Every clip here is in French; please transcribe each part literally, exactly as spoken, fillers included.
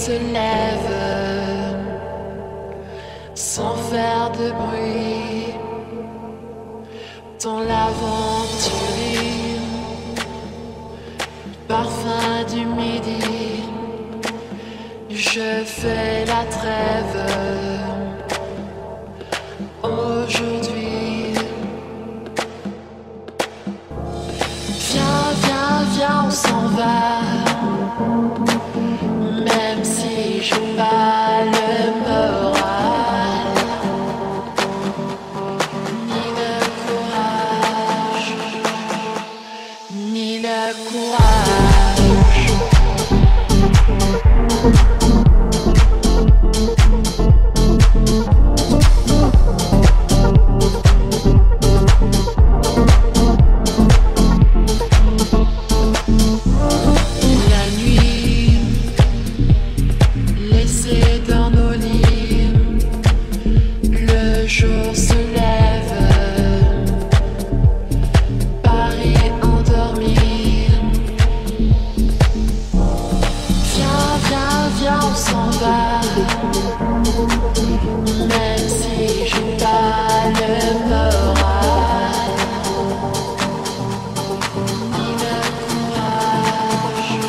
se lève sans faire de bruit dans l'aventurie, parfum du midi. Je fais la trêve aujourd'hui. Viens, viens, viens, on s'en va. Même si j'ai pas le moral, ni le courage, ni le courage. Même si j'ai pas le moral, ni le courage,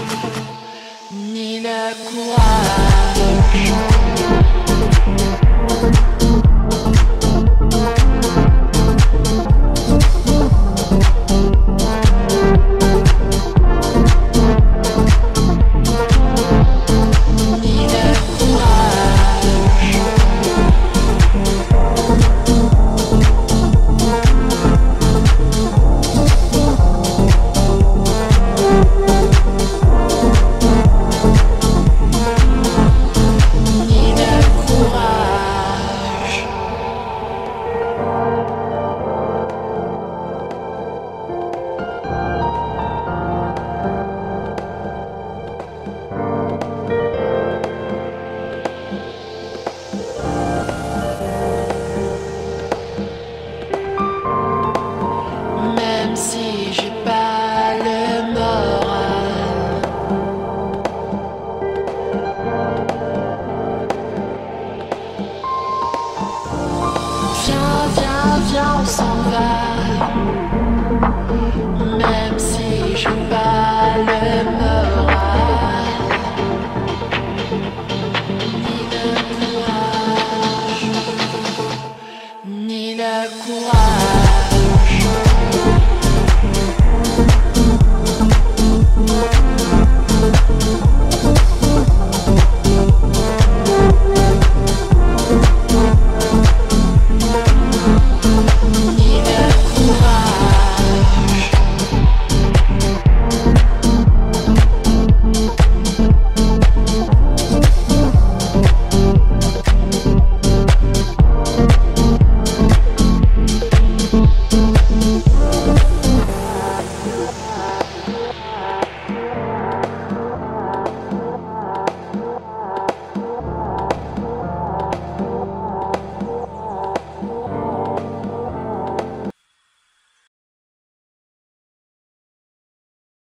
ni le courage. Même si j'ai pas le moral, viens, viens, viens, on s'en va. Même si j'ai pas le moral, ni le courage, ni le courage.